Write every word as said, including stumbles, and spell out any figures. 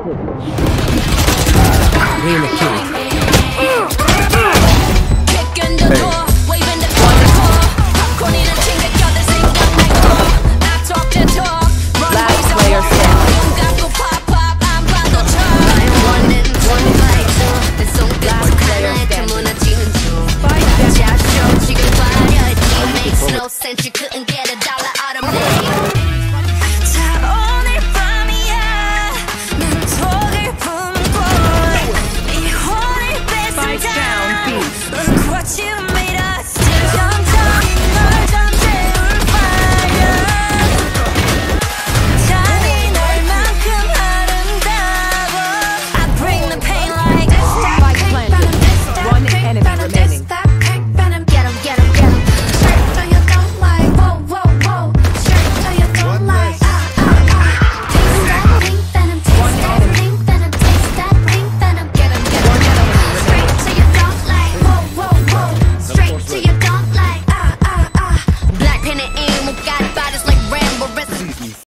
Real kill. Last player standing. Last player standing. No sense you couldn't get a dollar out of me.